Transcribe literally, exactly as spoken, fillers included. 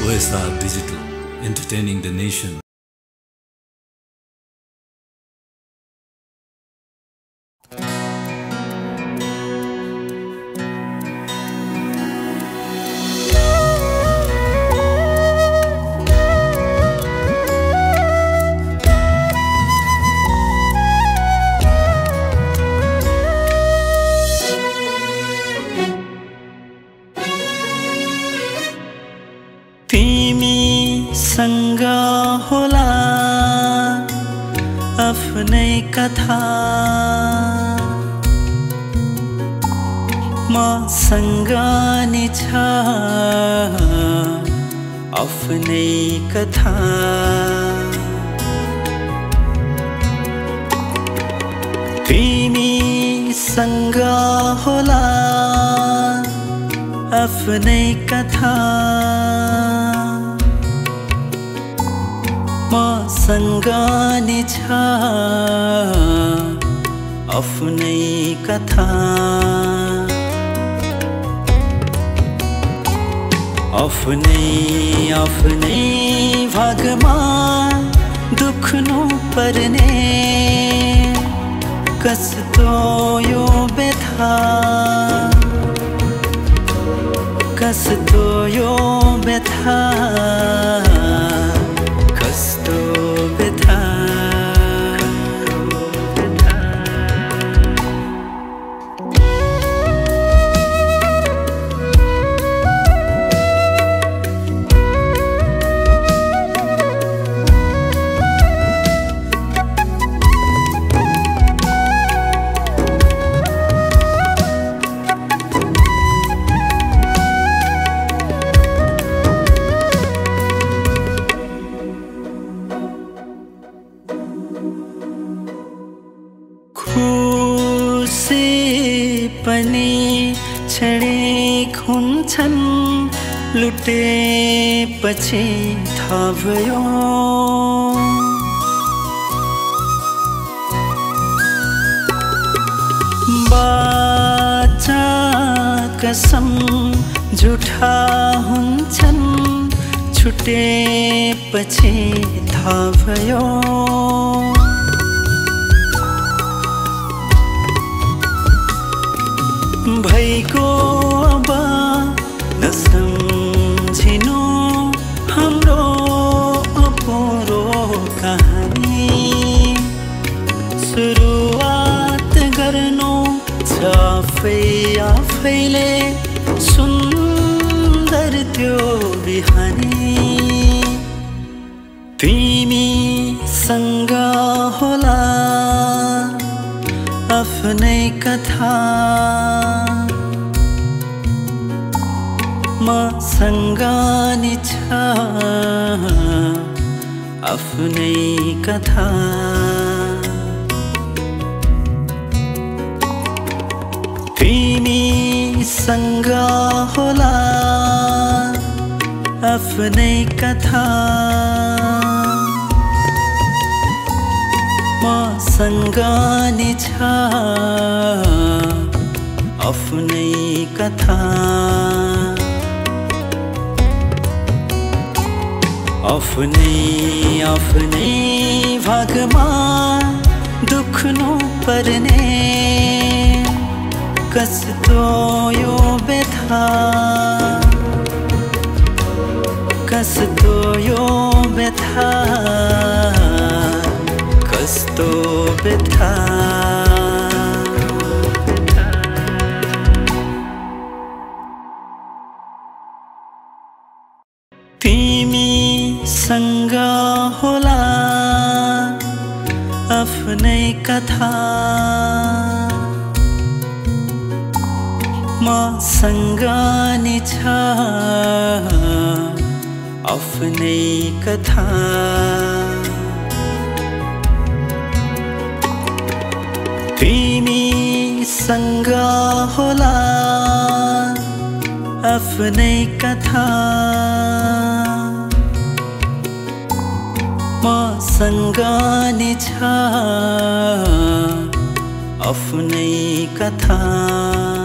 O S R Digital, entertaining the nation. तिमी सँग होला आफ्नै कथा मसँग नि छ आफ्नै कथा तिमी सँग होला आफ्नै कथा मसँग नि छ आफ्नै कथा आफ्नै आफ्नै भागमा दुख्नु पर्ने कस्तो यो व्यथा कस्तो यो व्यथा कस्तो व्यथा खुसी पनि क्षणिक हुन्छन् लुटेपछि थाहा भयो बाचा कसम झुठा हुन्छन् छुटेपछि थाहा भयो भइको अब नसम्झिनु हाम्रो अपुरो कहानी सुरुवात गर्नु छ आफै आफैले सुन्दर त्यो बिहानी तिमीसँग होला आफ्नै कथा मसँग नि छ आफ्नै कथा तिमीसँग होला आफ्नै कथा मसँग नि छ आफ्नै कथा आफ्नै आफ्नै भागमा दुख्नु पर्ने कस्तो यो व्यथा कस्तो यो व्यथा कस्तो व्यथा तिमीसँग होला आफ्नै कथा मसँग नि छ आफ्नै कथा तिमीसँग होला आफ्नै कथा मसँग नि छ आफ्नै कथा।